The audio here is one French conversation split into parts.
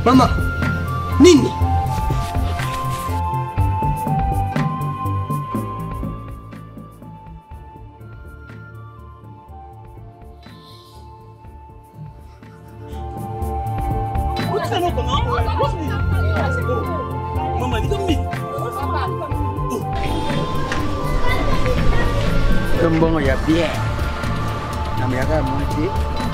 Maman, nini? Bon, il y a bien. Non, mais il y a monté.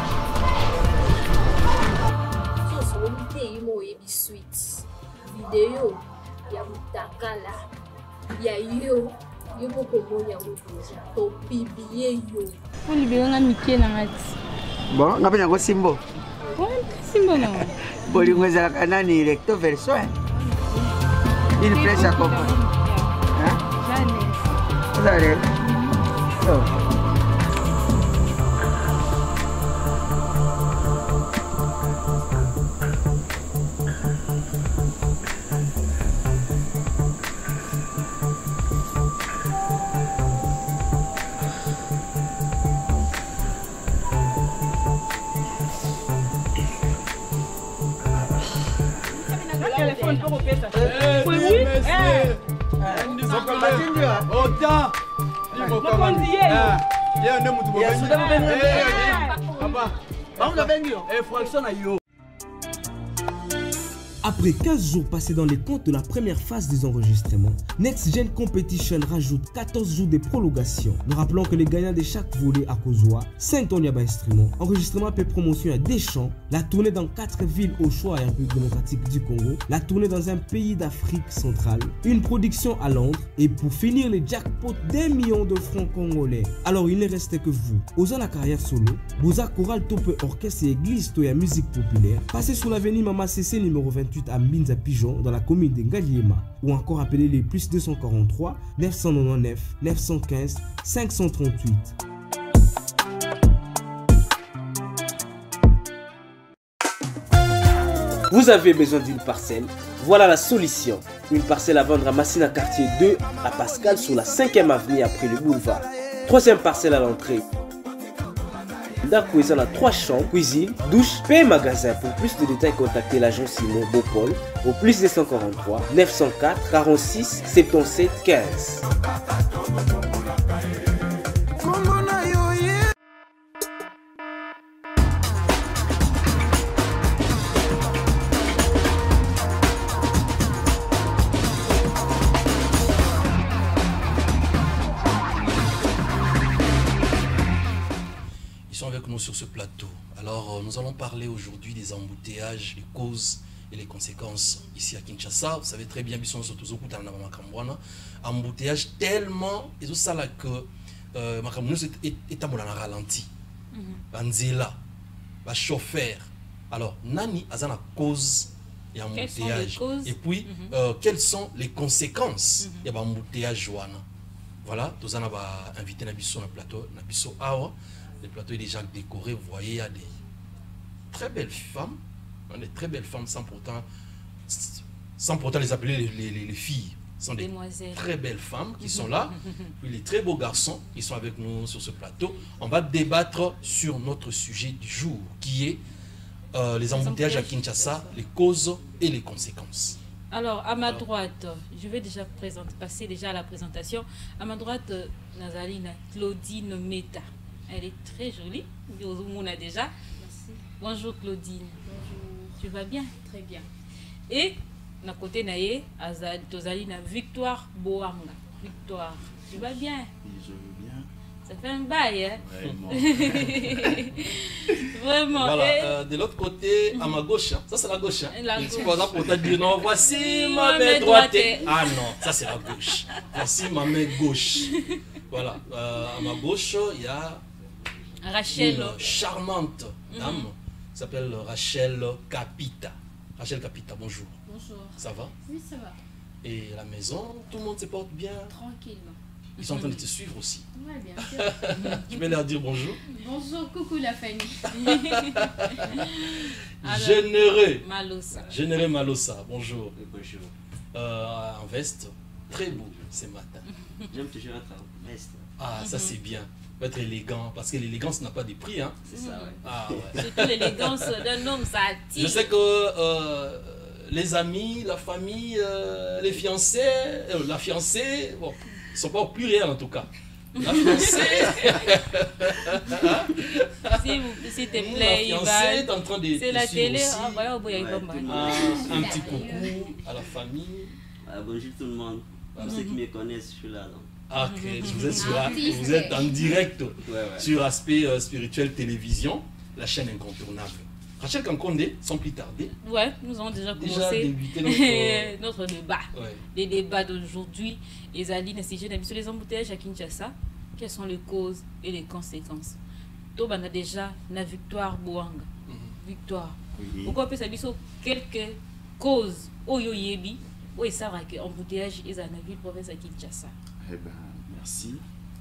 Sweet vidéo ya mutakala ya yo beaucoup moya mutoja to publier yo on libérer nga mikie na ngati bon ngapenya ko simbo simbo na boli ngweza kanani recto verso il presse à comprendre hein jamais oh. Après 15 jours passés dans les comptes de la première phase des enregistrements, Next Gen Competition rajoute 14 jours de prolongation. Nous rappelons que les gagnants de chaque volet à Kozwa, 5 tonnes d'instruments, enregistrement et promotion à Deschamps, la tournée dans 4 villes au choix à la République démocratique du Congo, la tournée dans un pays d'Afrique centrale, une production à Londres et pour finir les jackpots d'1 million de francs congolais. Alors il ne restait que vous. Osant la carrière solo, Boza Choral Tope Orchestre et Église Toya Musique Populaire, passez sur l'avenue Mama CC numéro 28 à Mbinza Pigeon dans la commune de Ngaliema ou encore appelez les plus 243 999 915 538. Vous avez besoin d'une parcelle? Voilà la solution. Une parcelle à vendre à Massina quartier 2 à Pascal sur la 5e avenue après le boulevard. 3e parcelle à l'entrée. Cuisine à 3 chambres, cuisine, douche, paix magasin. Pour plus de détails, contactez l'agent Simon Bopol au plus 243 904 46 77 15. Avec nous sur ce plateau. Alors, nous allons parler aujourd'hui des embouteillages, les causes et les conséquences ici à Kinshasa. Vous savez très bien, embouteillage tellement, et tout ça là que Makamounou est à ralenti. Banzela, va chauffeur. Alors, Nani a la cause et embouteillage. Et puis, quelles sont les conséquences de l'embouteillage. Voilà, nous allons inviter Nabiso sur le plateau, Nabiso Awa. Le plateau est déjà décoré, vous voyez, il y a des très belles femmes, des très belles femmes sans pourtant les appeler les filles. Ce sont des très belles femmes qui sont là, puis les très beaux garçons qui sont avec nous sur ce plateau. On va débattre sur notre sujet du jour, qui est les embouteillages à Kinshasa, les causes et les conséquences. Alors, à ma droite, je vais déjà passer déjà à la présentation. À ma droite, Nazalina Claudine Meta. Elle est très jolie. On a déjà. Merci. Bonjour Claudine. Bonjour. Tu vas bien? Très bien. Et à côté naïe, Tozalina Victoire Boanga. Victoire, tu vas bien? Oui, je vais bien. Ça fait un bail, hein? Vraiment. Vraiment. Voilà, de l'autre côté, à ma gauche, ça c'est la gauche. La gauche. Pour te dire non, voici ma main droite. Ah non, ça c'est la gauche. Voici ma main gauche. Voilà, à ma gauche, il y a Rachel. Une charmante dame qui s'appelle Rachel Capita. Rachel Capita, bonjour. Bonjour. Ça va? Oui, ça va. Et à la maison, tout le monde se porte bien? Tranquillement. Ils sont en train de te suivre aussi. Oui, bien sûr. Tu peux leur dire bonjour? Bonjour, coucou la famille. Généreux. Malossa. Généreux Malossa, bonjour. Bonjour. En veste, très beau ce matin. J'aime toujours être en veste. Ah, ça c'est bien. faut être élégant, parce que l'élégance n'a pas de prix. Hein. C'est ça, ouais. Ah, ouais. Surtout l'élégance d'un homme, ça attire. Je sais que les amis, la famille, les fiancés, la fiancée, bon, ils ne sont pas au pluriel en tout cas. La fiancée, s'il te la plaît, fiancée est en train de c'est la suivre télé. aussi. Ah, voilà, il va Ouais, Un petit coucou à la famille. Bonjour tout le monde. Pour ceux qui me connaissent, je suis là. Donc. Ah, ok, vous êtes en direct sur Aspect Spirituel Télévision, la chaîne incontournable. Rachel Kankonde, sans plus tarder. Ouais, nous avons déjà commencé débuté notre débat. Ouais. Les débats d'aujourd'hui. Esaline, si je n'aime sur les embouteillages à Kinshasa, quelles sont les causes et les conséquences? Toba a déjà la victoire Boanga. Victoire. Pourquoi on peut savoir quelques causes au Yoyebi où il savent que embouteillage est dans la ville province à Kinshasa? Eh ben, merci.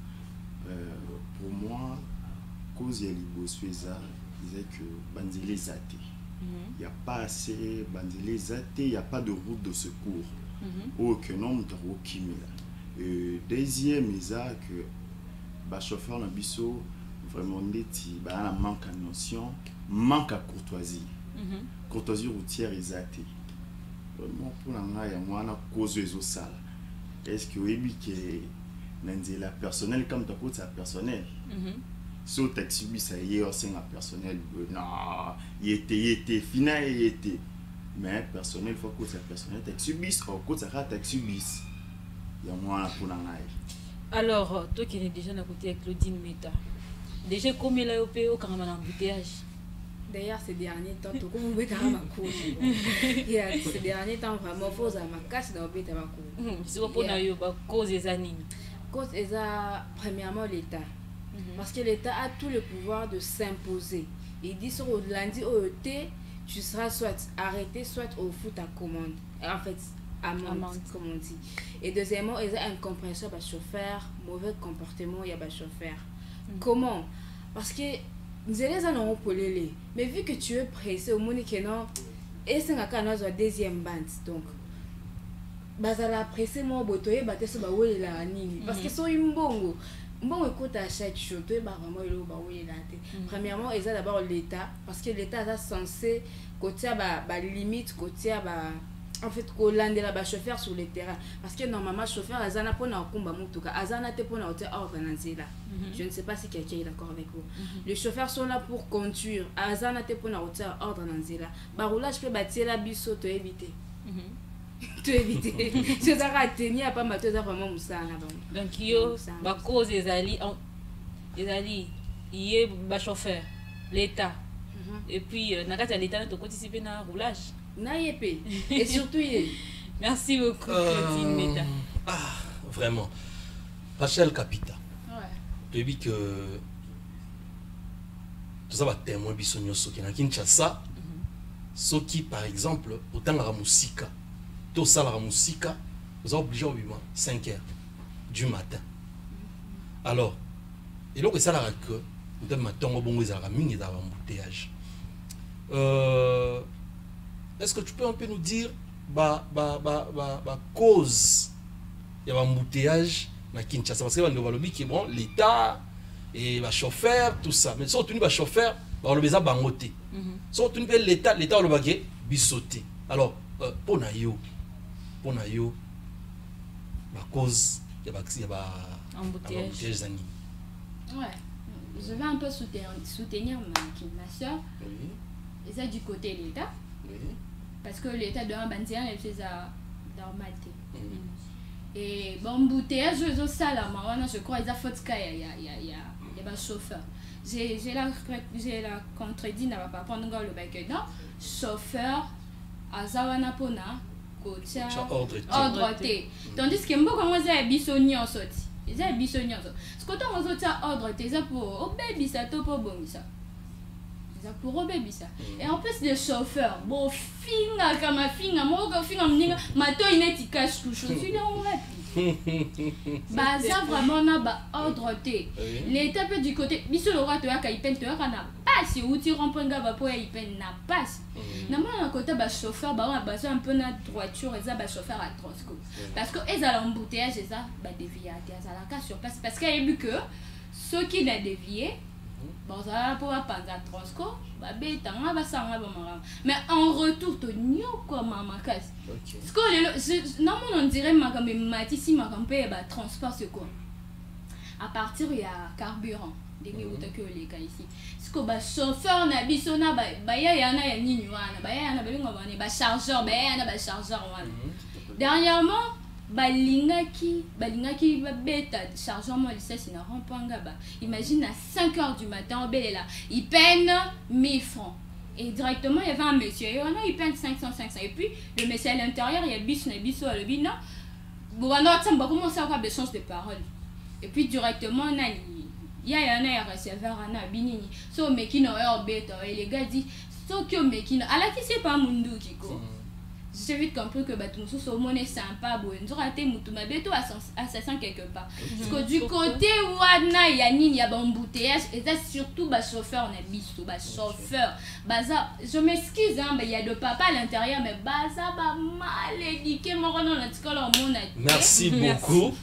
Pour moi, cause et Libosueza disait que Banzele Zate. Il n'y a pas assez Banzele Zate, il n'y a pas de route de secours. Aucun homme de Kimila. Deuxième, c'est que le chauffeur n'a vraiment manque de notion, manque de courtoisie. Courtoisie routière est Zate. Vraiment, pour la cause de ça. Est-ce que oui, que la personnel comme ta côté personnel. Si tu as subi ça hier, c'est un personnel. Non, il était final, il était. Mais personnel, il faut que c'est personnel. Tu as subi, ou que tu as subi. Il y a moins pour l'année. Alors, toi qui es déjà à côté avec Claudine Meta, déjà combien là au carrément l'embouteillage? D'ailleurs, ces derniers temps, tout le monde est à ma cour. Ces derniers temps, vraiment, il faut que je casse dans le bête à ma cour. Si vous prenez la cause des années. Cause, premièrement, l'État. Parce que l'État a tout le pouvoir de s'imposer. Il dit sur le lundi au ET, tu seras soit arrêté, soit au foot à commande. En fait, amende, comme on dit. Et deuxièmement, il y a incompréhension par chauffeur, mauvais comportement, il y a chauffeur. Comment? Parce que nous allons polélé. Mais vu que tu es pressé au monde que non, et c'est un deuxième bande. Donc, bazala pressé moi botoye batte so ba wela nini parce que so imbongo mbongo écoute à chaque chose toi ba vraiment il ba wela té. Premièrement, ils ont d'abord l'État parce que l'État est censé côté ba limite côté ba en fait ko landela ba chauffeur sur le terrain parce que normalement chauffeur azana pona kumba mutuka azana te pona hotel organiser là. Je ne sais pas si quelqu'un est d'accord avec vous. Les chauffeurs sont là pour conduire azana te pona hotel organiser là. Ba roulage peut bâtir la biso to éviter. Tu éviter. Tu as tenir à pas ma tête vraiment moussana donc yo ba cause des alliés il est ba chauffeur l'État et puis nakati l'État to participer dans roulage na yépé et surtout merci beaucoup Claudine Meta. Vraiment Rachel Kapita tu dis que tout ça va témoin biso nyoso ki na Kinshasa soki par exemple autant la musika tout ça la musika vous êtes obligé au 5h du matin. Alors et donc ça la que de matin au bon ils a mis dans l'embouteillage. Est-ce que tu peux un peu nous dire cause il y a un embouteillage na Kinshasa parce que on va le dire que bon l'État et le chauffeur tout ça mais surtout le chauffeur on le besoin bangoté. Surtout l'État le bagué bisoté. Alors pour na yo la cause il y a embouteillage zani. Ouais, je vais un peu soutenir ma soeur. Oui. Et ça du côté de l'État. Oui. Parce que l'État doit bâtir les choses à normalité. Et bon, embouteillage, je crois qu'il y a faute qu'il y a un chauffeur. J'ai la contredit n'a pas prendre le bac non chauffeur à Zawana Pona côté ordre T. Tandis que moi comment j'ai bisogno sorti. J'ai bisogno. Ce que on sorti ordre T ça pour obéir ça to pour bon ça. Ça pour obéir ça. Et en plus le chauffeur bon finga comme finga moi que finga m'ninga mato ineti cache tout chose tu non bah ça vraiment na ba ordre T. L'État peut du côté biso le roi to ya kaipen to ya kana passe ou tu rempenga ba po ya ipen na passe. Na moi côté ba chauffeur ba on a un peu na droiture et ça ba chauffeur à transco. Parce que ils ont embouteillage et ça ba dévier à ça la cas sur place parce qu'il y a vu que ceux qui n'a dévié, bon, ça va pouvoir penser à Trosco, mais en retour, tu n'y a quoi, maman, casse. Non, on dirait que Matisse, transport, c'est quoi? À partir, il y a carburant. Dès que les cas ici. Ce que le chauffeur n'a pas de chargeur, dernièrement, balingaki beta chargeur moi lycée c'est na rampanga ba imagine à 5h du matin là il peine 1000 francs et directement il y avait un monsieur il peine 500 et puis le monsieur à l'intérieur il y a bis na biso à le bino bon on a commencé à avoir des chances de parole et puis directement nani il y a un receveur na binini so mekino yo beta et les gars dit so que mekino ala qui c'est pas mundu kiko. J'ai vite compris que Batumso Somo est sympa, bon, nous avons été Moutumabeto assassin quelque part. Parce que du côté Wana, il y a il y a embouteillage, et ça surtout le chauffeur, on a bisto, chauffeur. Baza, je m'excuse, hein, mais il y a de papa à l'intérieur, mais Baza va mal éduquer mon renom dans l'école en mon âge. Merci beaucoup.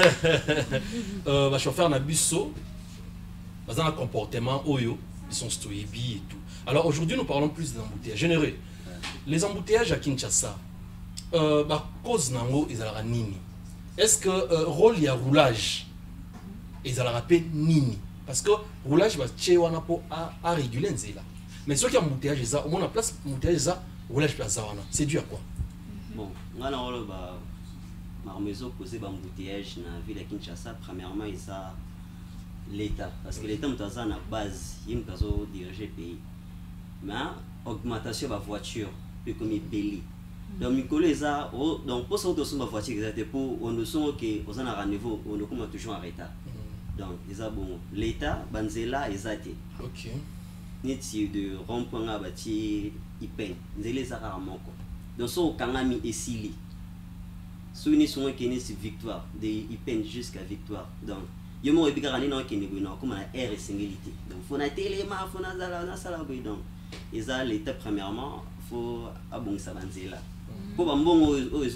Le chauffeur n'a bisto, Baza un comportement oyo, ils sont stoïbi et tout. Alors aujourd'hui, nous parlons plus des embouteillages généreux. Les embouteillages à Kinshasa, cause nango ezalaka nini? Est-ce que rôle ya roulage ezalaka pe nini? Parce que roulage va tché wana po a réguler nzela. Mais ceux qui embouteillage ça, au moins la place embouteillage ça, roulage place wana. C'est dû à quoi? Bon, ngana rôle ma maison causé embouteillage na ville de Kinshasa, premièrement il ça l'État parce que l'État mutaza na base, il mutazo diriger pays. Mais augmentation de la voiture, comme il belli. Donc, donc pour ça, on a voiture pour on que on a rendez-vous, on est toujours en retard. Donc, bon, l'État, Banzela, exacté. Ok. Neti de rond-point à bâti, il peine. Les arabes, donc, ça, quand on a mis Essili, souvenez sont qui est victoire, de il peine jusqu'à victoire. Donc, il y a un peu de temps comme la air et singulité. Donc, il faut la télé, il faut la salle, donc. Et ça, l'État, premièrement, il faut abonner sa banzela. Pour un bon, ils ont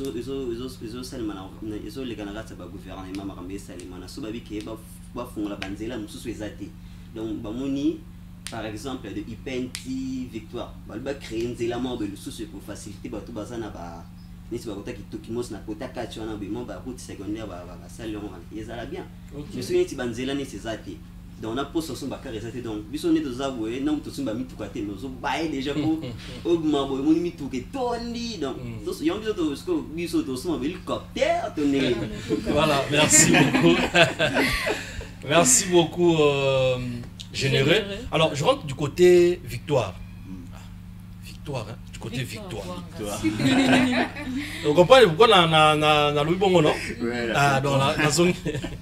les Canadiens, ça va gouverner, maman, mais ça, les manas, ça va bien qu'ils font la banzela, nous sommes athées. Donc, par exemple, de Ipenti, Victoire, il va créer une zéla mort de sous pour faciliter, tout bazana, n'est-ce pas, qui mos na kota kacho na bimo ba route secondaire ba salle on ils allaient bien. Je suis une banzela ni c'est athée. Donc on a posé son bac réservé donc bisonné de zaboué non tout son bami tout côté nous bail déjà pour augmenter mon mi tout que tondi donc il y a un peu de ce que biso to son hélicoptère tonné. Voilà, merci beaucoup. Merci beaucoup généreux. Alors je rentre du côté victoire. Victoire hein, du côté victoire. Vous comprenez pourquoi na Louis Bongo non? Ah dans la zone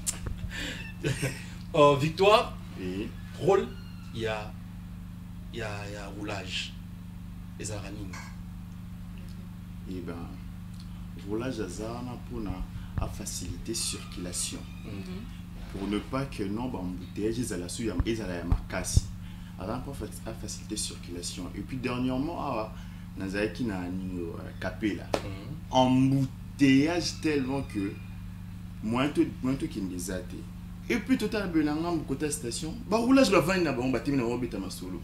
victoire, rôle, il y a roulage. Les aranines. Et ben, roulage à faciliter circulation. Pour ne pas que non, embouteillage, ils allaient à ma casse. Alors, à faciliter circulation. Et puis, dernièrement, Nazaki n'a capé là. Embouteillage tellement que, moins de qui ne a été. Et puis total belanga mon côté station ba roulage la vendre na ba on batimi na obeta masolo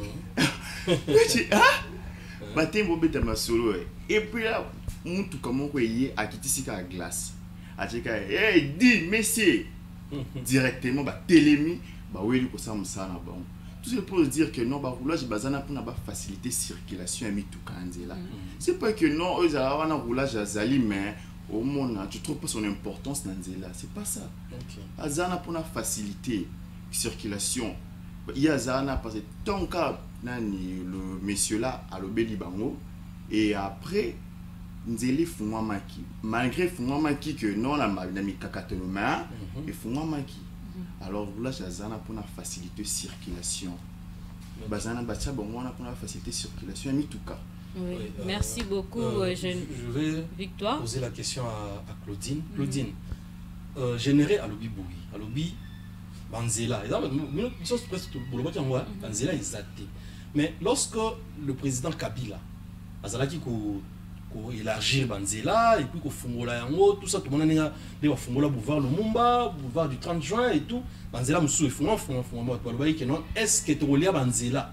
batimi obeta masolo et puis là muntu comment ko yé akitisika glace atika hey dis messieurs directement ba télémi ba weli ko sa musana ba tout ça pour dire que non ba roulage bazana pour na ba faciliter circulation mi tout kanzela c'est pas que non eux a un roulage azali mais au monde, tu trouves pas son importance dans là, c'est pas ça. Azana pour la facilité circulation. Il y a Azana parce que tant que le monsieur là a le Bélibango et après Nzeli Fumamaki malgré Fumamaki que non la madame Kakatoloma et Fumamaki. Alors là Azana pour la facilité circulation. Bazana bacha bon on a pour la facilité circulation en tout cas. Oui. Merci beaucoup, je vais Victoire. Poser la question à Claudine. Claudine, généré à l'obi boui, à l'obi Banzela. Ils sont presque tout le monde Banzela est zaté. Mais lorsque le président Kabila, Azalaki élargir Banzela et puis qu'on fongola yango tout ça tout le monde a fongola boulevard Lumumba boulevard du 30 juin et tout Banzela musu fongola est-ce que tu relia Banzela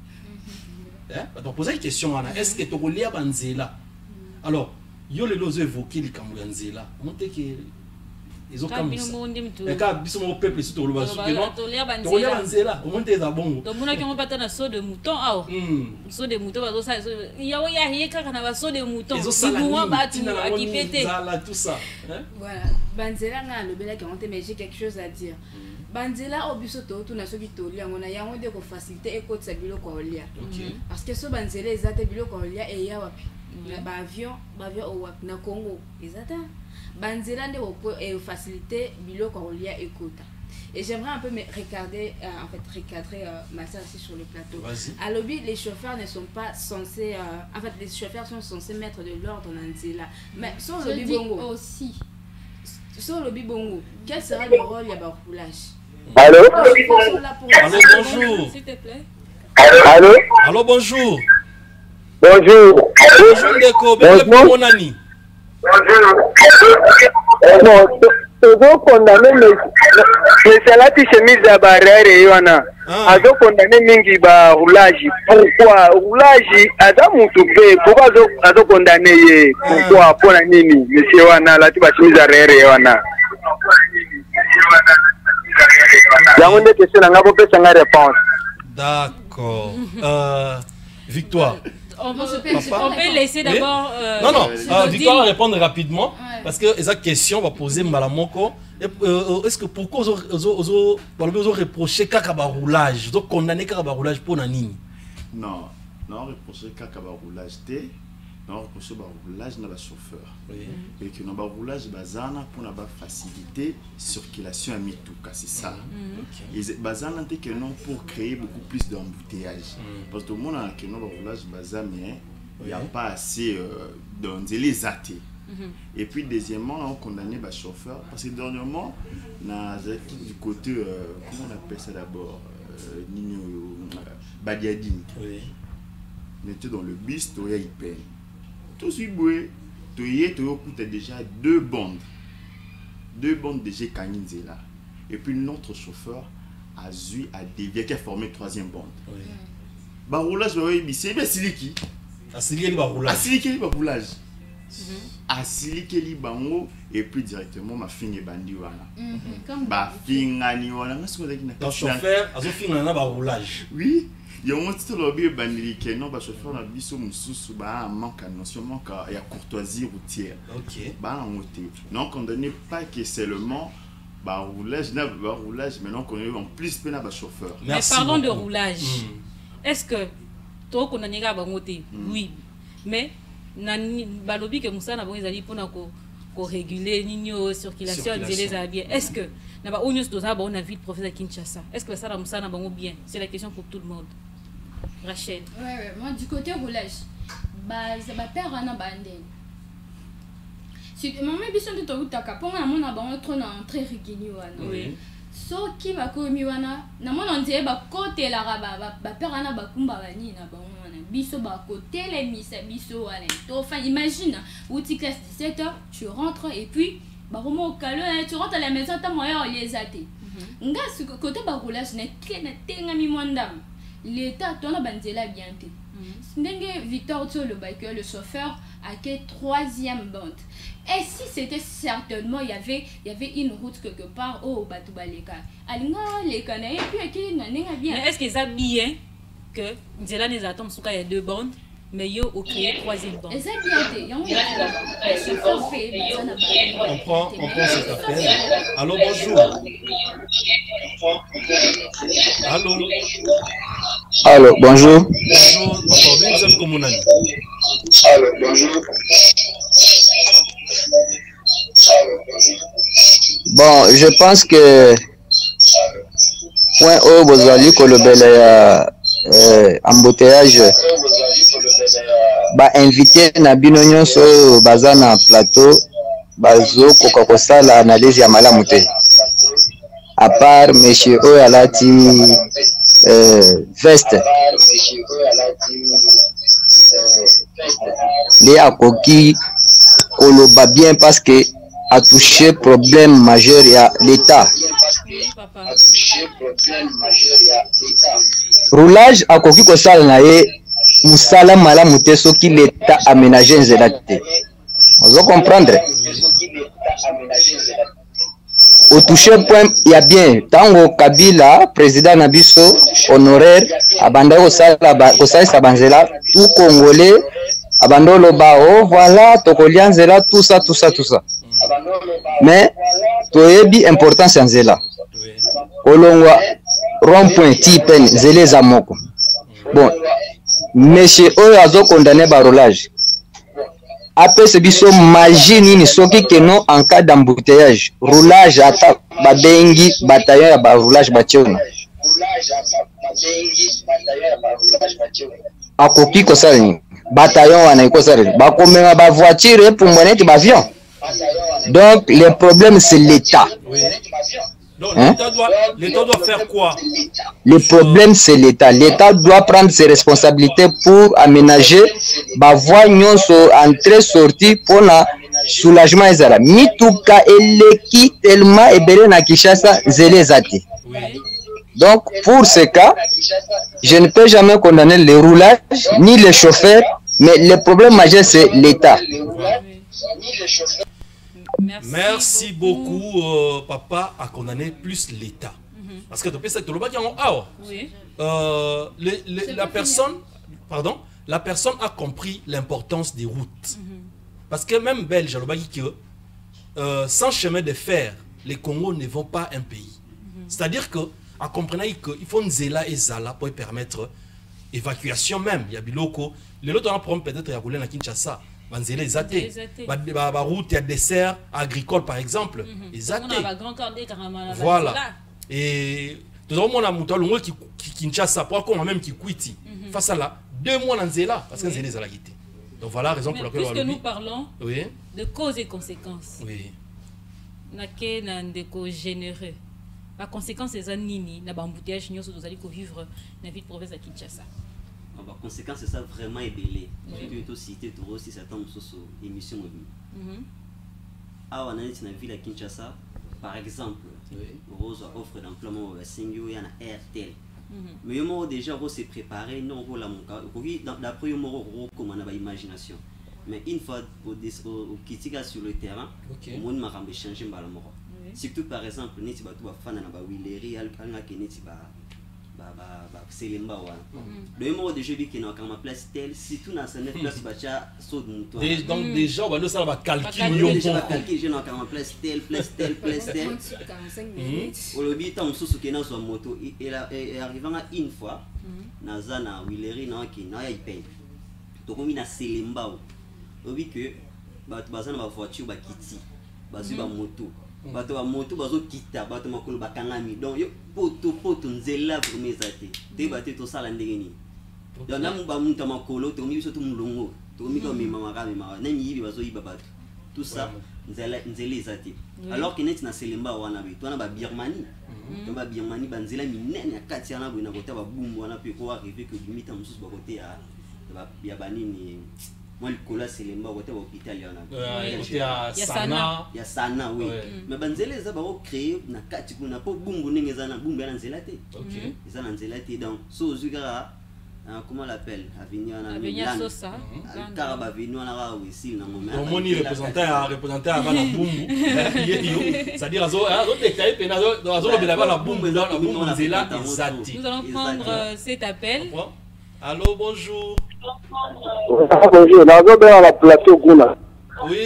on poser une question est-ce que tu relia Banzela alors yo les lozo évoquer les Banzela monter que ils ont comme ça et quand biso mon peuple surtout le basu que non tolia Banzela au monter za bongo donc mona qui on pas na saut de mouton ah saut de mouton ba ça ya ya kaka na ba saut de mouton moi ba tu qui pété tout ça voilà Banzela na le bela qui on mais j'ai quelque chose à dire Banzela obiso to tu na so bitolia ngona yango de ko faciliter e ko tsa biloko olia parce que so Banzela ezate biloko olia e ya wapi ba avion au wap na Congo ezata Banzela nde ko faciliter biloko olia e kota. Et j'aimerais un peu me recadrer ma soeur aussi sur le plateau. À lobby, les chauffeurs ne sont pas censés en fait les chauffeurs sont censés mettre de l'ordre dans Banzela. Mais sur le lobby bongo aussi. Sur le lobby bongo, quel sera le rôle de roulage? Allô? Allô, bonjour. S'il te plaît. Allô? Allô, bonjour. Bonjour. Bonjour, Ndeko. Bonjour, mon ami. Non, je condamne mais c'est là qui s'est mise à barrière et wana. Azo condamné mingi ba roulage. Pourquoi roulage Adam Moutoubé? Pourquoi azo condamné pourquoi pour la nini monsieur wana là tu vas se mise à barrière et wana. Yangonde question nga bo pesa nga réponse. D'accord. Victoire. On peut laisser d'abord. Non, Victoire va répondre rapidement parce que cette question va poser Malamoko. Est-ce que pourquoi vous reprochez Kakaba roulage, vous condamnez Kakaba roulage pour Nani? Non, reprocher Kakaba roulage, non reprocher roulage dans le chauffeur. Et que dans le roulage bazana pour la faciliter circulation à Mitouka, c'est ça. Et bazana que non pour créer beaucoup plus d'embouteillages. Parce que tout le monde a que non le roulage bazana il n'y a pas assez dans les athées. Et puis deuxièmement, on condamné le chauffeur parce que dernièrement, du côté, comment on appelle ça d'abord, Badiadine. On était dans le bus, tu y peine. Tout suite, tu y as déjà deux bandes de G Kaninzela. Et puis notre chauffeur a dévié, qui a formé une troisième bande. Bah roulage, c'est bien Siliki. Asiliki ba roulage. Asiliki bango et puis directement ma fille bandi wana. Ba fingani wana le chauffeur a fingani na ba roulage. Oui, il y a un petit lobby bandi que non ba chauffeur na biso mususu ba manque notion manque ya courtoisie routière. OK. Ba on était. Non condamné pas que seulement ba roulage maintenant qu'on est en plus pena ba chauffeur. Mais parlons de roulage. Est-ce que toi condamné ga ba ngote? Oui. Mais nani balobi que Moussa na bon ezali pona ko réguler nino circulation des habits. Est-ce que na ba onyos doza ba on a vu le professeur Kinshasa? Est-ce que ça na Moussa na bon bien? C'est la question pour tout le monde. Rachel. Ouais, moi du côté roulage, ça va perdre un abandon. Si maman biso de to utaka pour na mona ba on trop na entrée rigini wana. Oui. So qui va komi wana na mona ndie ba côté la raba ba perdre na ba kumba bani na ba biso ba côté les misa biso wana. Enfin imagine où tu classe 17h, tu rentres et puis ba vraiment au calme tu rentres à la maison ta moyen les athées. Nga ce côté ba roulage na tenga mi mondam. L'état ton la Banzela bien té. Ndenge Victor Tso le biker le chauffeur a que troisième bande. Et si c'était certainement il y avait une route quelque part au Batubaleka. Alinga les canets et puis qui n'enga bien. Mais est-ce qu'ils a bien que Nzela les attend sous il y a deux bandes mais yo au créer troisième bande. Et ça bien té. On prend cet appel. Allô, bonjour. Allô. Allô, bonjour. Bonjour, papa, vous êtes comme on a dit. Allô, bonjour. Bon, je pense que point au Bozali Kolobele embouteillage ba invité na bino nyonso baza na plateau bazo koka kosala analyse ya malamu te à part monsieur oyo alati veste nde akoki koloba bien parce que a touché problème majeur ya l'état. Roulage akoki kosala na ye musala malamu te soki l'état aménager nzela te. Vous comprendre? Au touché point il y a bien tango Kabila président nabiso honoraire abanda kosala sabanzela tout congolais abanda loba oh voilà tokolia nzela tout ça. Mais toyebi importance ya nzela kolongwa rond-point tipen nzela za moko. Bon monsieur oyo azo condamné barolage apese biso magie nini soki keno en cas d'embouteillage roulage ata babengi bataillon ya ba roulage bationa akoki kosala nini bataillon wana ikosala bakomema ba voiture pour monete ba avion. Donc le problème c'est l'état. Donc l'État doit faire quoi? Le problème c'est l'État. L'État doit prendre ses responsabilités pour aménager ba voie nyonso entrée sortie pour la soulagement ezala. Mituka eleki tellement ebele na Kinshasa zele zati. Donc pour ce cas, je ne peux jamais condamner le roulage ni les chauffeurs, mais le problème majeur c'est l'État. Merci beaucoup, papa, à condamner plus l'État. Parce que la personne a compris l'importance des routes. Parce que même Belge, sans chemin de fer, les Congos ne vont pas un pays. C'est-à-dire que, à comprendre qu'il faut une zéla et zala pour permettre évacuation même. Il y a biloko. Les autres ont peut-être à rouler à Kinshasa. Banzele ezate ba route ya dessert agricole par exemple ezate voilà et tout le monde a monté le monde qui Kinshasa pour qu'on même qui quitté face à là 2 mois dans nzela parce que nzela ezala quitté. Donc voilà la raison pour laquelle puisque nous parlons de causes et conséquences. Oui. Naké na ndeko généreux. La conséquence c'est nini na bambouteillage nyonso tozali ko vivre na ville province à Kinshasa. La conséquence, c'est ça vraiment ébélé. J'ai dû citer tout aussi certains sur l'émission mobile. Ah, on a une ville à Kinshasa, par exemple, Rose offre d'emploi à Singyo et à RTL. Mais moi déjà, on s'est préparé, non, on l'a monté. D'après moi, comme on a l'imagination. Mais une fois au critique sur le terrain, le monde m'a changé mal mort. Surtout par exemple, neti ba tuba fana na ba wileri alanga ke neti ba selemba wana. Le moment de jeu qui na kama place tel surtout na cette place ba cha saut de mouton. Donc déjà on va ça va calculer déjà calculer je na kama place tel. Au lobby tant sous que na sur moto et arrivant à une fois na zana wileri na ki na ya ipe. To komi na selemba au lobby que ba bazana ba voiture ba kiti ba su ba moto. Bato ba moto bazo kita bato makolo bakangami donc yo poto nzela pour mes até te baté to sala ndenge ni donc namu ba muntu makolo to mi biso to mulongo to mi ko mi mama ka mi mama na mi yibi bazo yiba bato tout ça nzela ezati alors que net na selemba wana bi to na ba Birmanie to ba Birmanie ba nzela minene ya kati yana bo na kota ba bumbu wana pe ko arriver que limite mususu ba côté ya banini moi le cola c'est les morts au hôpital il y a sana oui mais banzele za ba créer na kati kuna po bumbu ninge za na bumbu na nzela te OK za na nzela te donc so zugara comment on l'appelle avenir sosa car ba avenir na ra aussi na moment on moni représenter à bana bumbu c'est-à-dire azo déclarer pena azo be la bumbu dans la bumbu nzela ezati. Nous allons prendre cet appel. Allô, bonjour. Bonjour, nazo bien la plateau kuna. Oui.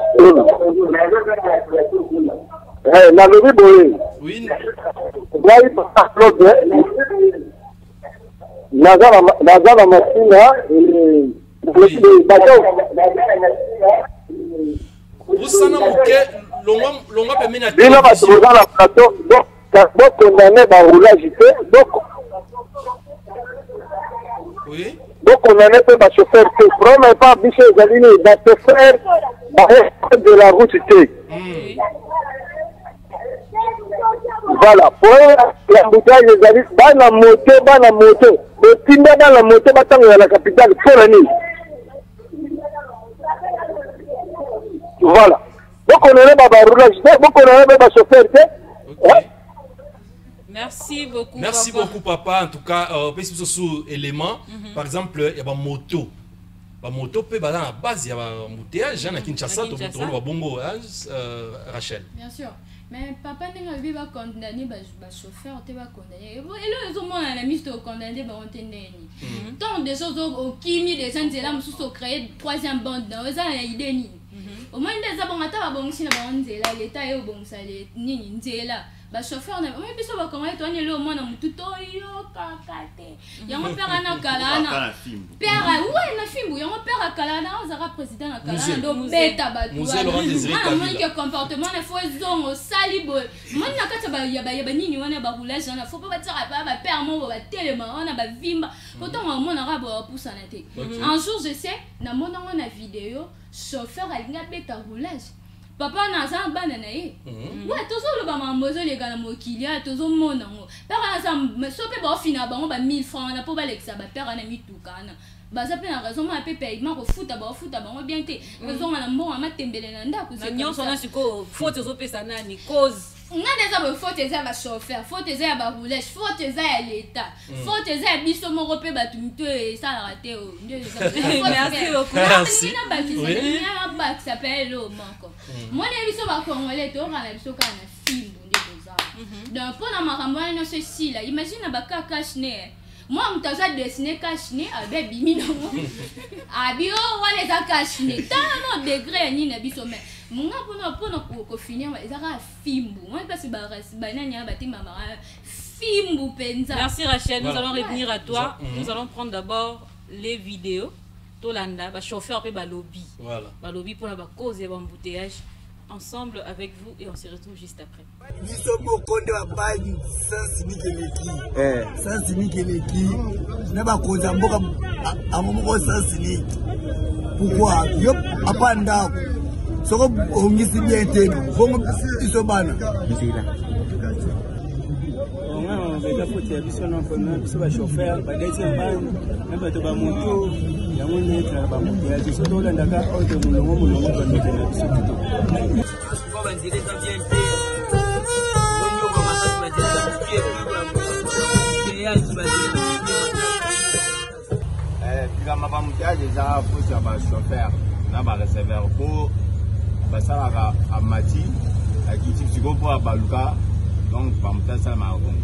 Nazo boye. Oui. Wai pas l'autre. Naza masina le bateau. Vous sana moke longa pe mena. Bino ba dans la plateau donc condamné ba roulage donc oui. Donc on en est pas chauffeur que vraiment pas biché Zalini va te faire de la route. Voilà, pour la bouteille des amis, dans la moto, le timbre dans la moto, dans la capitale, pour l'année. Voilà. Donc on a un roulage, donc on a un chauffeur. Merci beaucoup. Merci papa. beaucoup, papa. En tout cas, sous élément, par exemple, il y a une moto. La moto peut dans la base, il y a un embouteillage, il y a Kinshasa, bongo, Rachel. Bien sûr. Mais papa n'a pas condamné le chauffeur, tu vas condamner. Et là, ils ont mis condamné, tant de choses au Kimi, des gens qui ont créé troisième bande, ils ont une idée. Au moins, ils ont dit que l'État est au bon salaire, ni le chauffeur n'a pas dit que l'État est au moins tout il y a un père à Kalana. Père, ouais, na fimbu, il y a un père à Kalana, on sera président à Kalana, donc bêta batua. Ah, comportement, il faut zone au salibo. Moi, il y a nini, on a baroulage, on a faut pas dire à père, mon tellement, on a vimba. Pourtant, on a poussé en été. Un jour, je sais, dans mon vidéo, chauffeur a une bêta roulage. Papa n'a pas de banane. Ouais, toujours le maman mozo les gars mokilia, toujours mon nom. Père n'a pas sope bon fina bon ba 1000 francs na pour balek ça ba père n'a mis tout kana. Ba ça peut na raison ma pe paiement ko futa ba bien té. Raison na bon ma tembele na ndako c'est nyo sona siko faute zo pesa nani cause. On a des fautes à chauffeur, fautes à roulage, fautes à l'État, fautes à biso mon repé batumto et ça a raté. Merci beaucoup. Merci. Il s'appelle le manco. Moi les biso ba congolais to na biso kana film de donc pour na makambo na ceci là, imagine ba cache né. Moi on t'a dessiné cache né avec bimi non. Abio wale za cache né. Tant de degré ni na biso mais Moi, pour finir, ils ont fimbu. Moi, parce que fimbu penza. Merci Rachel, nous allons revenir à toi. Nous allons prendre d'abord les vidéos. Tolanda, chauffeur pe lobby. Voilà. Lobby pour la cause et l'embouteillage. Ensemble avec vous et on se retrouve juste après. Pourquoi? Soko ongisi bien tenu bongo biso bana bizila on va foutre biso non comme biso ba chauffeur ba deuxième bande na ba to ba moto ya moni tra ba moto ya biso to landa ka auto mulongo ba mete na biso tout ko ba ndile ta bien te bongo ba ma sa ba ndile ya biso ba kama ba mutaje za futa ba chauffeur na ba receveur pour Basara à Mati, à Kiti, tu comprends à Baluka, donc par exemple ça m'a bon.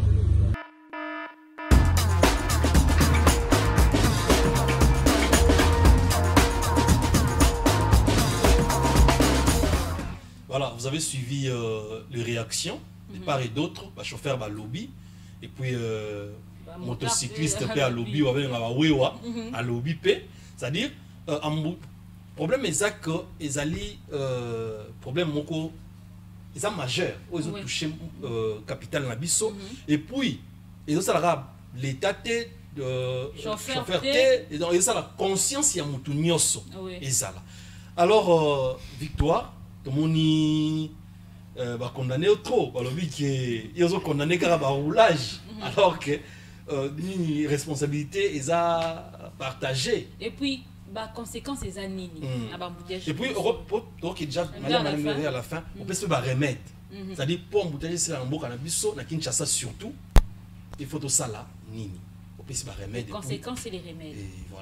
Voilà, vous avez suivi les réactions de part et d'autre, chauffeur bah lobby et puis motocycliste à lobby ou à lobby p, c'est-à-dire problème est que ils allaient problème moko ils ont majeur ils ont touché capital nabiso et puis ils ont ça l'état chauffeur et donc ils ont la conscience il y a mutu nyoso et ça alors victoire tout le monde va condamner trop alors oui que ils ont condamné car roulage alors que ni responsabilité ils a partagé et puis conséquences des années. Et puis, donc, déjà, à la fin, on peut se remettre. C'est-à-dire, pour embouteiller, c'est un mot cannabis, na Kinshasa surtout, il faut tout ça là, nini. On peut se remettre. Les conséquences et les remèdes. Et voilà.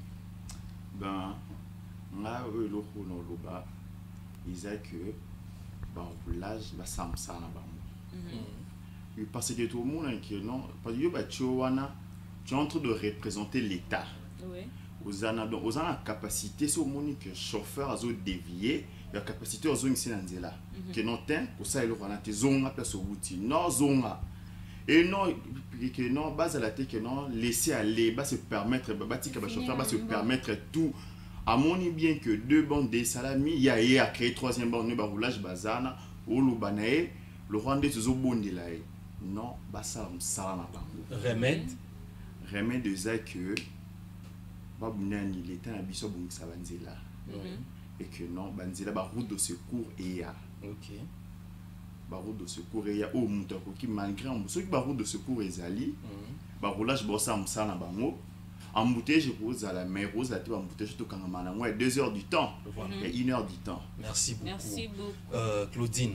Ben, là, le loba, ils disent que, roulage, ça me ça na parce que tout le monde est que non, parce que tu es en train de représenter l'État. Oui. Aux a capacité sur mon que chauffeur a dévié la capacité aux zones ici là que non ten pour ça il aura des zones à place au outil non zone et non que non base à la tête que non laisser aller va se permettre bâti que chauffeur va se permettre tout à mon bien que deux bandes de salami il y a créé troisième bande de roulage bazana ou le banae le rwandais zo bondi là non bah ça na remède de ça que l'État a biso bongisa banzela et que non banzela ba route de secours et ya ba route de secours et ya au muto qui malgré ceux qui ba route de secours ezali ba roulage bossa msana bango embouteillage pour la mer rose, la embouteillage tout quand on a 2 heures du temps, et 1 heure du temps. Merci beaucoup. Merci beaucoup. Claudine.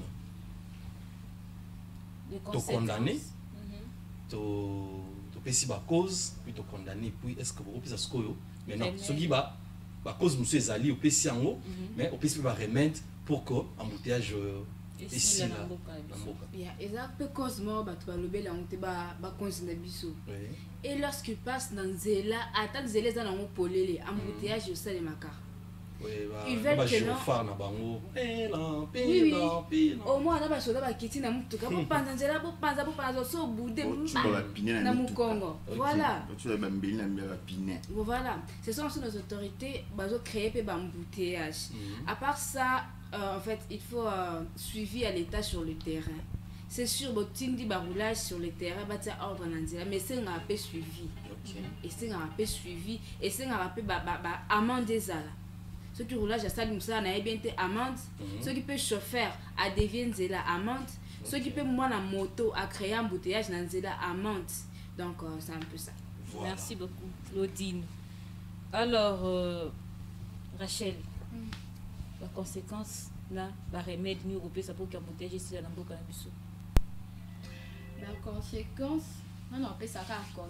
Tu condamné, tu payes ma cause, puis tu condamné, puis est-ce que vous avez ce que mais non, ce qui va, la cause monsieur Zali, au payes en haut, mais au payes pas remède pour que l'embouteillage ici là. Et ça peut cause mort, tu vas le bel en cause de biso. Et lorsqu'il passe dans Zéla, attends Zéla dans un polélé, embouteillage au sein de Macar. Ils veulent que non. Oui, oui. Au moins, on a besoin de quitter la moutoka pour penser là, pour penser au bout de la Congo. Voilà. Voilà. Ce sont nos autorités qui créent des embouteillages. À part ça, en fait, il faut suivi à l'état sur le terrain. C'est sûr, que tu as roulage sur le terrain, tu as ordre mais c'est un peu suivi. Et c'est un peu suivi. Et c'est un peu amende des ala. Ceux qui roulent à ça, ça n'a bien été amende. Ceux qui peuvent chauffeur à devenir la amende. Ceux qui peuvent moi la moto à créer un embouteillage dans la amende. Donc c'est un peu ça. Voilà. Merci beaucoup, Claudine. Alors, Rachel, la conséquence là, la remède nous européen ça pour qu'embouteillage ici dans le Canabiso. La conséquence. Non, on peut ça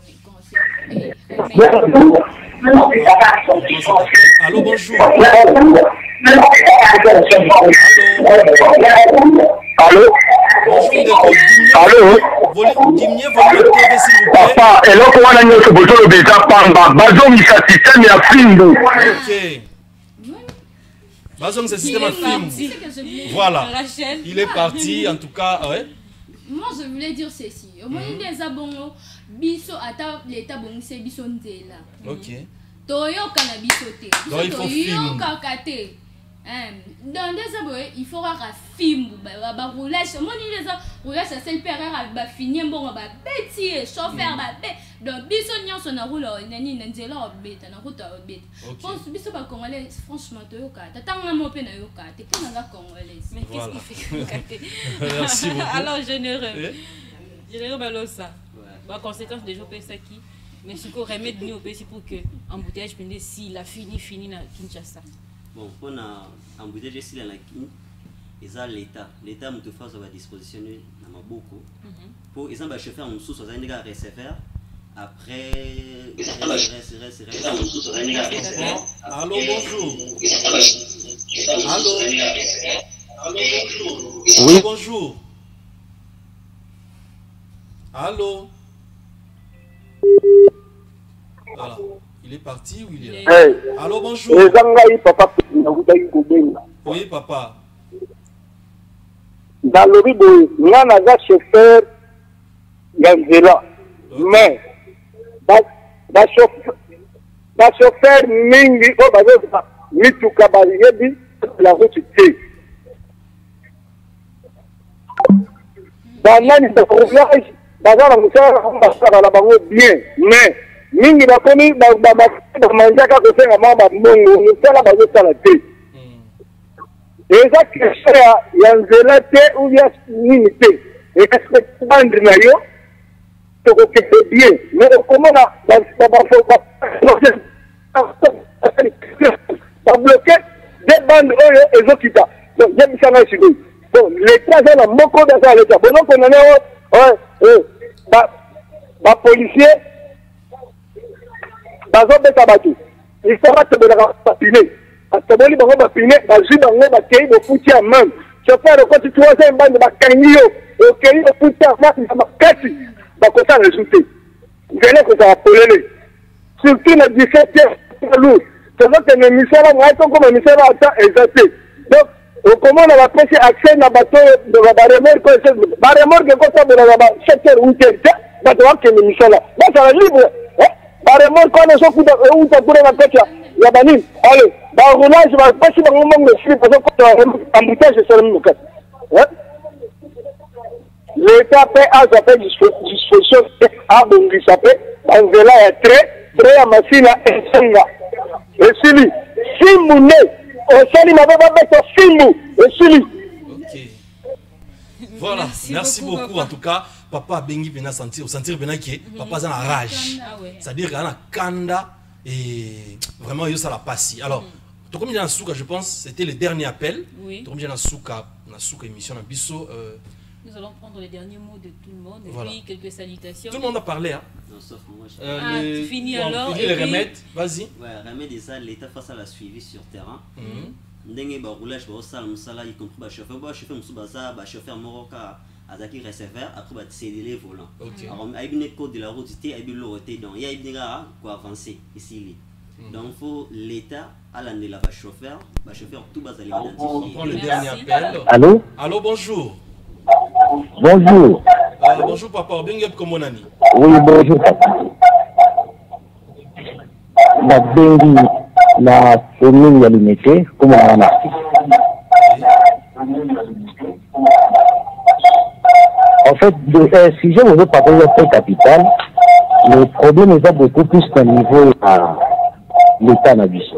Allô, bonjour. Allô? Allô? Papa, et là, comment on a mis ce bouton de déjà pamba? Bazon, il s'est système et a film. Ok. Bazon, c'est système à film. Voilà. Il est parti, en tout cas, ouais. Moi, je voulais dire ceci. Au moins, il y a des abonnés. Biso ata l'état bon c'est biso ndela. OK. Toyo kana biso te. Donc il faut film. Kakate. Dans des abonnés, il faut avoir un film ba roulage. Moi ni les roulage c'est le père ba finir bon ba beti chauffeur ba be. Donc biso nyonso na roule nani ndela beta na route beta. Pense biso ba congolais franchement toyo kata. Tanga mo pe na yo kata. Pour nga congolais. Mais qu'est-ce qu'il fait kata? Merci beaucoup. Alors généreux. Généreux balosa. La conséquence des jours ça qui mais ce qu'on remet de nous pour que embouteillage pendant si la fini na Kinshasa. Bon, on a embouteillage ici là et ça l'état me te fait à disposition na maboko pour exemple chauffeur on sous ça ndika recevoir après Allô bonjour. Allô. Oui bonjour. Allô. Voilà. Il est parti ou il est là? Hey. Allô, bonjour. Oui, papa. Dans le vidéo, il y a un chauffeur, il y a un zéla. Mais, le chauffeur, Mingi, Mituka Baliyebi, la route T. Dans le roulage, bien, mais mingi bakomi bamanjaka kosenga mwa mbongo misala bazosala te eza question ya nzela te ou ya nini te ekasibandri na yo tokokende bien mais okomona babloke de bande oyo ezokita donc yebisanga sikoyo donc l'état aza na moko daza leta bonokondane policier bazobeta bato il faut batebelaka bapine batoboli bango bapine bazwi bango bakei bofuti ya mame chauffeur okoti tuoza mbande bakangi yo okei bofuti ya mame na makasi bakosala resu te nzela ekozala polele surtout na 17 lour tozokende misala ngai tokoma misala ata eza te donc okomona bapesi accès na bato baremorke kotabelaka ba 7h 8h te bato bakende misala bazala libre baremorke wana sokuta euta kuna na kati ya banini ale baroulage bapesi bango mbongo esili bazokota embouteillage esalami mokati l'état mpe azwa mpe disposition te abongisa mpe banzela ya tre ya masina esenga esili simbu nde osali mabe babeta simbu esili. Voilà, merci beaucoup en tout cas. papa bengi bena sentir bena qui papa a la rage. C'est-à-dire qu'il y a un kanda et vraiment il y a la passie. Alors tout comme il y a un souka, je pense c'était le dernier appel. Tout comme il y a un souka émission en biso. Nous allons prendre les derniers mots de tout le monde et puis quelques salutations. Tout le monde a parlé, hein? Non, sauf moi. Tu finis alors. Et les remèdes, vas-y. Ouais, remède et ça, l'État face à la suivi sur terrain. Ndenge ba roulage ba sala musala y compris ba chauffeur musubaza ba chauffeur moroka azaki receveur après ba céder les volants. Alors aibine code de la route était aibine l'autorité donc y a ibine ga quoi avancer ici. Donc faut l'État à l'année la ba chauffeur tout bas aller identifier. On prend le dernier appel. Allô? Allô, bonjour. Bonjour. Bonjour papa, bien comme nani. Oui, bonjour papa. La bengi la commune ya Limete, comment on a. En fait, si je veux parler de capital, le problème est beaucoup plus qu'au niveau de l'État nabiso.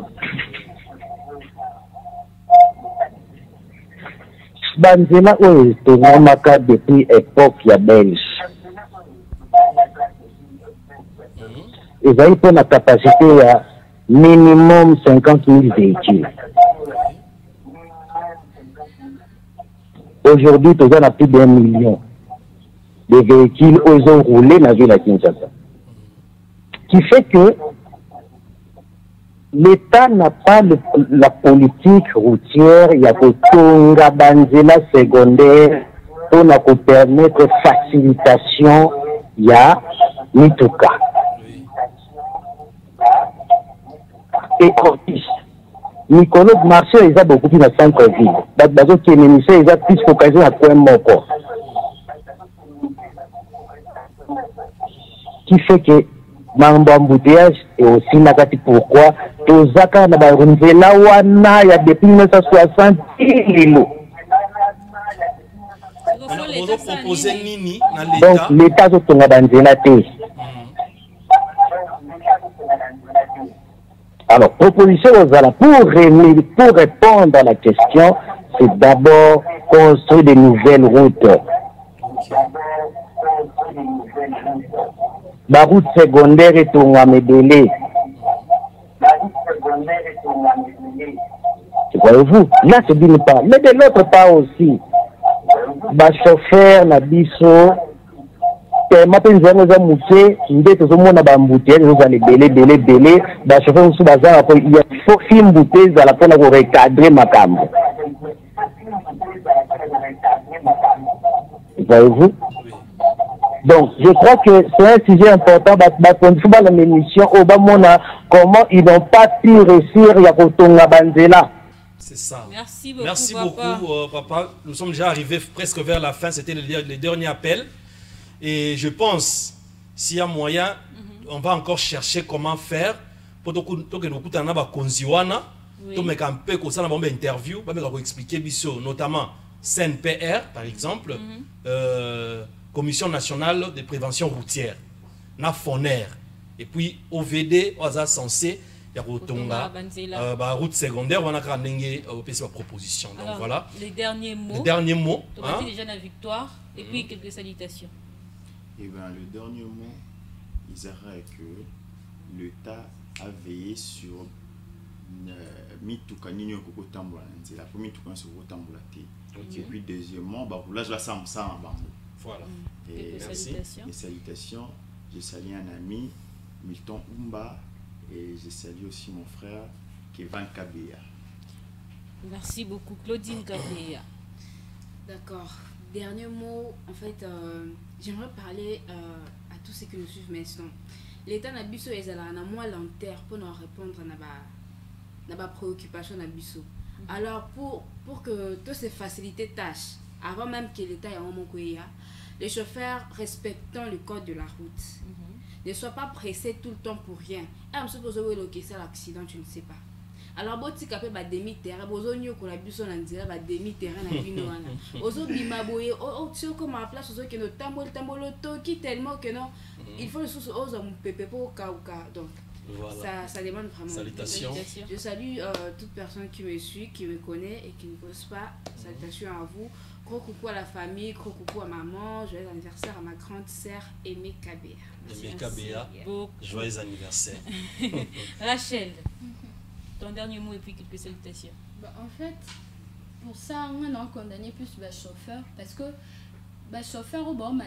Banzela oyo tongomaka depuis époque ya belge ezali mpo na capacité ya minimum 50 000 véhicules. Aujourd'hui toza na plus d'1 million de véhicules oyo roulés na ville ya Kinshasa, qui fait que l'État n'a pas la politique routière, il y a Kotonga Banzela secondaire pour nous permettre facilitation, il y a Mituka. Et en plus, Nicolas Marché, il y a beaucoup plus de centre-ville. Donc, qui est ministère, il y a plus d'occasion à point moko. Qui fait que mambo embouteillage et aussi nakati pourquoi tozaka na ba runzela wana ya depuis 1960 lilo. Donc l'État zotonga banzela te. Alors proposition aux ala pour répondre à la question, c'est d'abord construire de nouvelles routes. La route secondaire est au Médélé. Voyez-vous, là c'est d'une part. Mais de l'autre part aussi, les chauffeurs, les biso, tellement que nous avons moussé, nous avons embouteillé, nous allons belé, les chauffeurs nous avons il faut faire embouteiller, nous allons recadrer ma cam. Voyez-vous? Donc, je crois que c'est un sujet important. La mission, comment ils n'ont pas pu réussir à Kotonga Banzela. C'est ça. Merci beaucoup. Merci beaucoup, papa. Nous sommes déjà arrivés presque vers la fin. C'était le dernier appel. Et je pense, s'il y a moyen, on va encore chercher comment faire pour que nous puissions interview, expliquer notamment CNPR, par exemple. Commission nationale de prévention routière, na FONER, et puis OVD, OASA censé, il y a route secondaire, on a une proposition. Donc alors, voilà. Les derniers mots. Les derniers mots. Hein? Déjà la victoire, et puis quelques salutations. Et bien, le dernier mot, il dirait que l'État a veillé sur Mituka Nino Kokotambola. C'est la première Mituka sur Kokotambola. Et puis, deuxièmement, là, je la sens ça en bambou. Voilà. Et merci. Les salutations. Je salue un ami, Milton Umba, et je salue aussi mon frère, Kevin Kabea. Merci beaucoup, Claudine Kabea. D'accord. Dernier mot, en fait, j'aimerais parler à tous ceux qui nous suivent maintenant. L'État n'a biso est là, on a moins lanterne pour nous répondre à nos préoccupations na biso. Alors pour que toutes ces facilités tâches, avant même que l'État ait un moment les chauffeurs respectant le code de la route, ne soient pas pressés tout le temps pour rien. Et je suppose que c'est l'accident, tu ne sais pas. Alors, si tu as demi-terrain, tu as demi-terrain, tu comme à la place, tu as tellement que non, il faut le sous aux hommes pépé pour donc Voilà. Ça demande vraiment. Salutations. Je salue toute personne qui me suit, qui me connaît et qui ne cause pas. Salutations à vous. Gros coucou à la famille, gros coucou à maman. Joyeux anniversaire à ma grande sœur Aimée Kabea. Aimée Kabea, joyeux anniversaire. Rachel, ton dernier mot et puis quelques salutations. Bah, en fait, pour ça, on a condamné plus le chauffeur parce que le chauffeur, bon,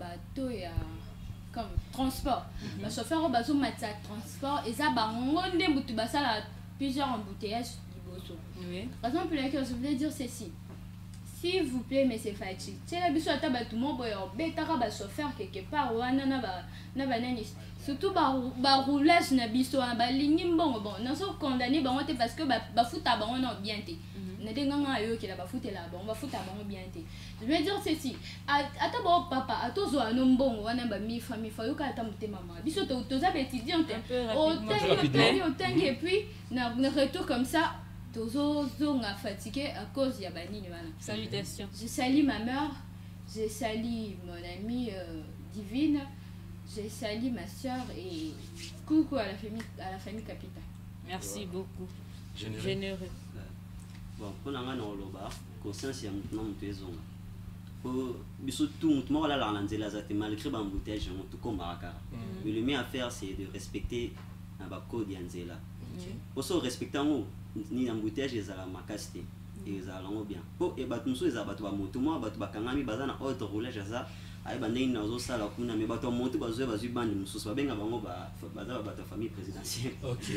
comme transport. Le chauffeur, on a transport et ça, on a plusieurs embouteillages. Oui. Par exemple, je voulais dire ceci. S'il vous plaît, mais c'est facile. C'est la biso ata tout le monde ba chauffeur quelque part na surtout ba roulage na biso ba ligne bon na so condamné ba on parce que ba futa ba on bien té. Na denganga yo ki la ba futa là ba futa ba bien té. Je veux dire ceci. Ata ba papa atozo anombongo wana ba mi famille fa yo ka ata mutema mama. Biso to za étudiante. Au temps et puis na retour comme ça. Fatigué à cause de la banine. Salutations. Je salue ma mère, je salue mon amie divine, je salue ma soeur et coucou à la famille Capita. Merci beaucoup. Généreux. Bon, pour la main au loba, conscience et maintenant mutuezonga. Pour tout le monde là la lanzela zate malgré l'embouteillage tout comme Marakara. Mais le mieux à faire c'est de respecter un code yanzela. Aussi respecter ni embouteillage ezala makasite ezala ngo bien po e batu muso ezala batu ba moto mo batu bakangami baza na ordre roulage za ay bandeni nazo sala kuna me batu moto bazwe bazwi bandi mususu babenga bango baza batu famille présidentielle. OK.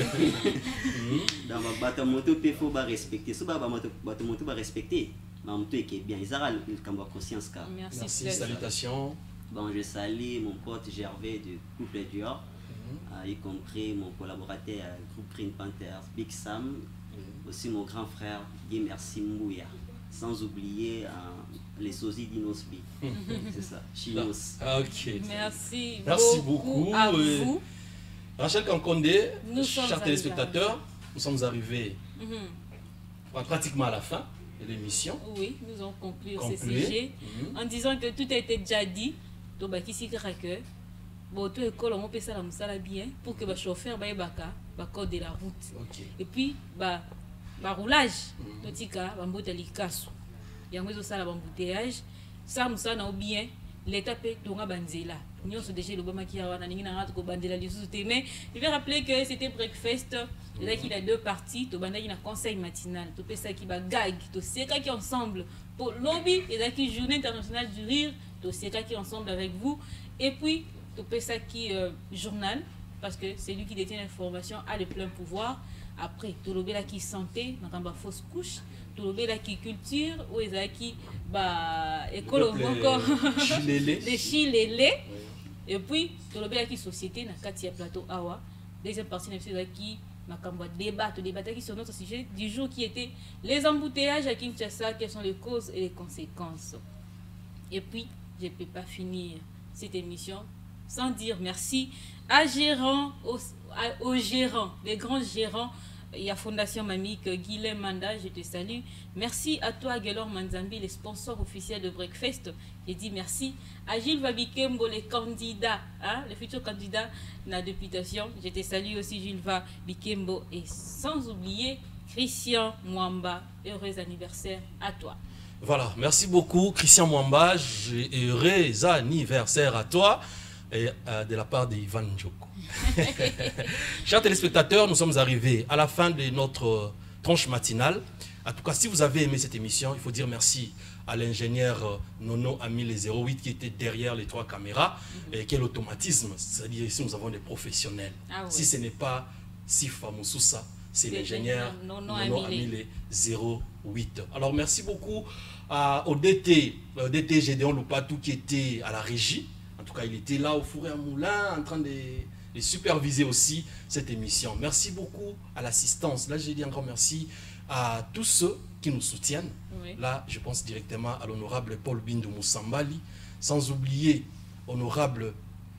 Dans batu moto pe faut ba respecter so ba batu moto ba respecter ma moto est bien ezala le kambo conscience ka. Merci, salutations. Bon, je salue mon pote Gervais de Couple Dior. Y compris mon collaborateur groupe Green Panthers, Big Sam, aussi mon grand frère Guy Merci Mouya, sans oublier les sosies d'Inosbi. C'est ça, Chinos. Ok. Merci beaucoup à vous. Rachel Kankondé, chers téléspectateurs, nous sommes arrivés pratiquement à la fin de l'émission. Oui, nous allons conclure ce sujet en disant que tout a été déjà dit. Donc, ici, que bon, tout école on peut ça la bien pour que le chauffeur code de la route. Et puis roulage totika bambote likaso yango zo sala bambouteillage ça musana bien l'état peut tonga banzela nyonso déjà le bama ki wana ningi na rate ko bandela lisusu te mais je vais rappeler que c'était breakfast là qu'il a deux parties to banda qui na conseil matinal to pesa ki ba gag to seka qui ensemble pour lobby et là qui journée internationale du rire to seka qui ensemble avec vous et puis tout ça qui journal parce que c'est lui qui détient l'information a le plein pouvoir. Après tout le là qui santé dans fausse couche tout le là qui culture ou ils qui école encore les chilélé et puis tout le là qui société na katia plateau awa deuxième partie c'est qui makambo débat qui sur notre sujet du jour qui était les embouteillages à Kinshasa, quelles sont les causes et les conséquences. Et puis je peux pas finir cette émission sans dire merci aux gérants, les grands gérants. Il y a Fondation Mamik, Guilhem Manda, je te salue. Merci à toi, Gelor Manzambi, les sponsors officiels de Breakfast. Je dis merci à Gilles Vabikembo, les candidats, les futurs candidats à la députation. Je te salue aussi, Gilles Vabikembo. Et sans oublier Christian Mwamba. Heureux anniversaire à toi. Voilà, merci beaucoup, Christian Mwamba. Heureux anniversaire à toi. Et de la part d'Ivan Njoko. Chers téléspectateurs, nous sommes arrivés à la fin de notre tranche matinale. En tout cas, si vous avez aimé cette émission, il faut dire merci à l'ingénieur Nono Amile 08 qui était derrière les trois caméras. Et quel automatisme, c'est-à-dire ici nous avons des professionnels. Si ce n'est pas Sifa Moussoussa, c'est l'ingénieur Nono Amile 08. Alors merci beaucoup au DT Gédéon Loupatou qui était à la régie. En tout cas, il était là au four et à moulin en train de superviser aussi cette émission. Merci beaucoup à l'assistance. Là, j'ai dit encore merci à tous ceux qui nous soutiennent. Oui. Là, je pense directement à l'honorable Paul Bindou Moussambali, sans oublier honorable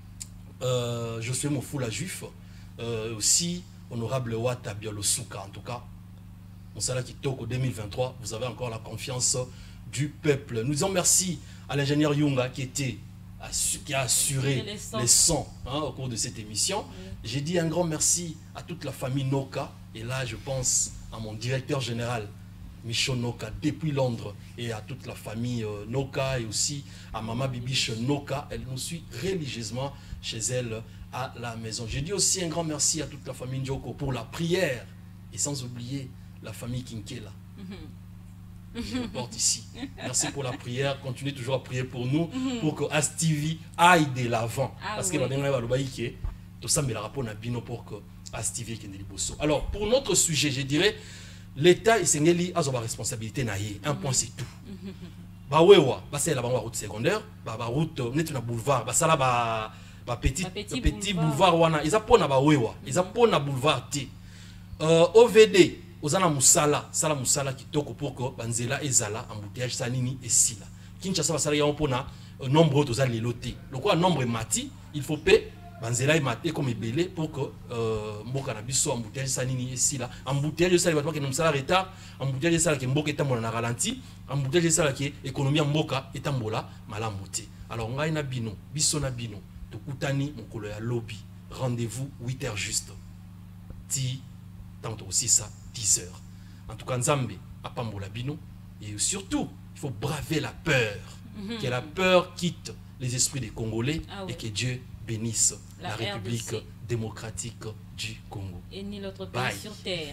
Josué Mofoula Juif, aussi honorable Wata Biolosuka. En tout cas, on sera qui toque au 2023. Vous avez encore la confiance du peuple. Nous disons merci à l'ingénieur Yunga qui était qui a assuré les sons au cours de cette émission. J'ai dit un grand merci à toute la famille Noka. Et là, je pense à mon directeur général, Michaud Noka, depuis Londres, et à toute la famille Noka, et aussi à Maman Bibiche Noka. Elle nous suit religieusement chez elle à la maison. J'ai dit aussi un grand merci à toute la famille Njoko pour la prière, et sans oublier la famille Kinkela. Je porte ici. Merci pour la prière. Continuez toujours à prier pour nous, pour que ASTV aille de l'avant. Parce que tout ça, mais la rapport Bino pour que ASTV ait des bosso. Alors, pour notre sujet, je dirais, l'État, il s'est mis à sa responsabilité. Un point, c'est tout. Bah ouais, c'est la route secondaire, bah route, net na boulevard, bah ça là, petit boulevard, ils apprennent à Bawewa, ils apprennent à boulevard T. OVD. Ozana musala, sala musala kitoko pour que banzela ezala embouteillage sanini et sila. Kinshasa basala ya mpona nombre tozali leloté. Le quoi nombre mati, il faut payer banzela et maté comme belé pour que mboka na biso embouteillage sanini et sila. Embouteillage sala batwa ke nomsala retard, embouteillage sala ke mboka etambola na ralenti, embouteillage sala ke économie mboka etambola malamuté. Alors ngai na bino, biso na bino, tokutani mokolo ya lobby. Rendez-vous 8h juste. Ti tantôt aussi ça 10h. En tout cas, Nzambe a pambola bino. Et surtout, il faut braver la peur. Que la peur quitte les esprits des Congolais et que Dieu bénisse la République démocratique du Congo. Et ni l'autre pays sur terre.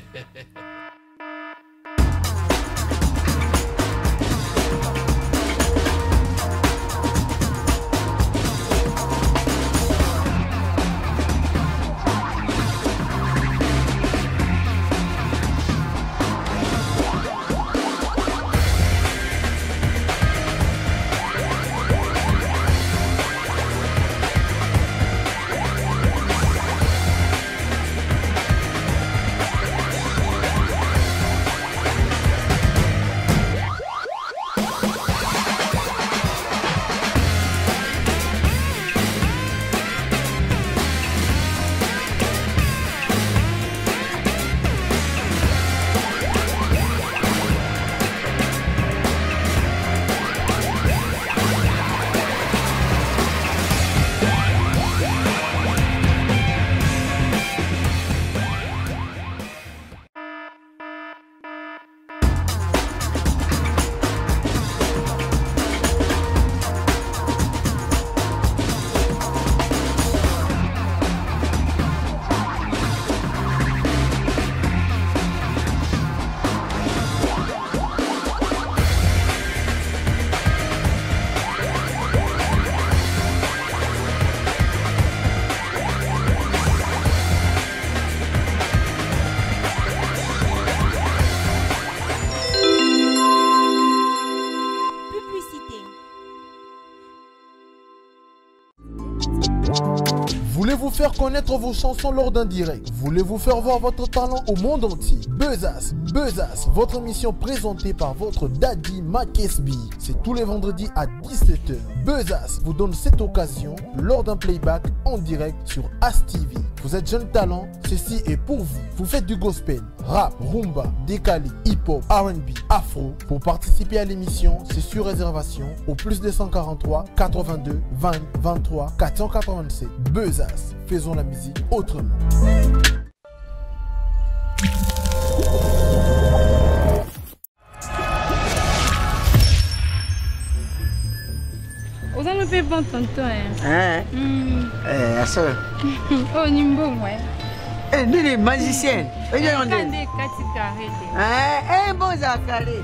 Voulez-vous faire connaître vos chansons lors d'un direct? Voulez-vous faire voir votre talent au monde entier? Beuzas, votre émission présentée par votre daddy Makesbi. C'est tous les vendredis à 17h. Beuzas vous donne cette occasion lors d'un playback en direct sur ASTV. Vous êtes jeune talent, ceci est pour vous. Vous faites du gospel, rap, rumba, décalé, hip-hop, R&B, afro. Pour participer à l'émission, c'est sur réservation au plus 243 82 20 23 487. Beuzas, faisons la musique autrement. Vous avez fait bon tonton, hein? Ça. Oh, Nimbo, ouais. Les magiciennes. Bon, Zakale.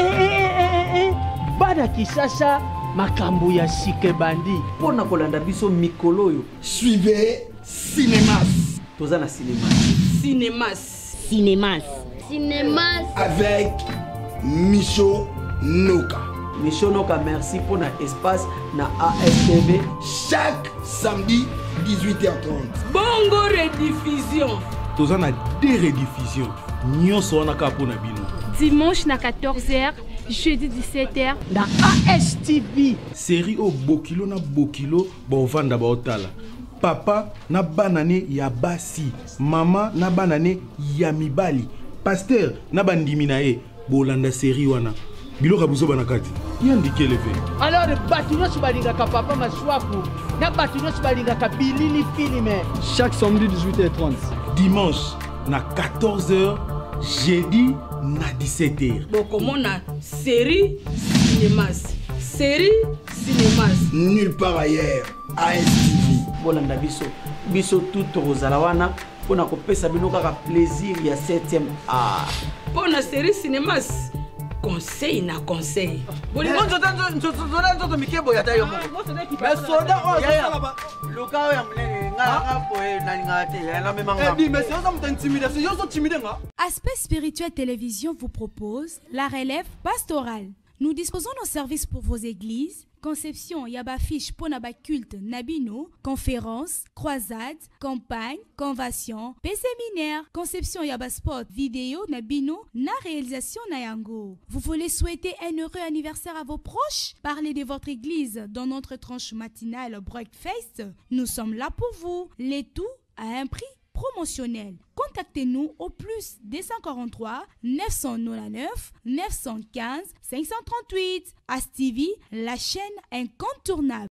Bada Kisasa, makambo ya sike bandi. Pona kolanda biso mikolo yo. Suivez Cinémas. Tozana Cinémas. Cinémas. Avec Michaud Noka. Michaud Noka, merci pour notre espace na ASTV. Chaque samedi, 18h30. Bongo rediffusion. Tozana deux rediffusions. Nyonso wana ka pona bino. Dimanche na 14h, jeudi 17h na ASTV. Série au Bokilo na Bokilo, bovanda ba otala. Papa na banane ya basi, mama na banane ya mibali, pasteur na bandimi na ye, bolanda série wana. Bilo kabuzo banakati. yandiki eleve. Alors bato nyonso balingaka papa Maswaku na bato nyonso balingaka bilili filime. Chaque samedi 18h30. Dimanche na 14h, jeudi na 17h. Bokomona série cinémas. Série cinémas. Nulle part ailleurs. ASTV. Bolanda biso tout rozala wana pona kopesa bino kaka plaisir ya 7e art. Pona série cinémas. Conseil na conseil. Bolingo nzoto mikebo ya tayo moko. Mais soda o sala luka ya mnene nga boye na ngate ya la memanga. Eh bi mais c'est ça m'intimidation, yo so timide nga. Aspect Spirituel Télévision vous propose la relève pastorale. Nous disposons nos services pour vos églises. Conception, yaba fiche pour naba culte nabino, conférence, croisade, campagne, convention, séminaire, conception yaba sport, vidéo nabino, na réalisation nayango. Vous voulez souhaiter un heureux anniversaire à vos proches? Parlez de votre église dans notre tranche matinale Breakfast. Nous sommes là pour vous. Les tout à un prix promotionnel. Contactez-nous au plus 243 999 915 538. ASTV, la chaîne incontournable.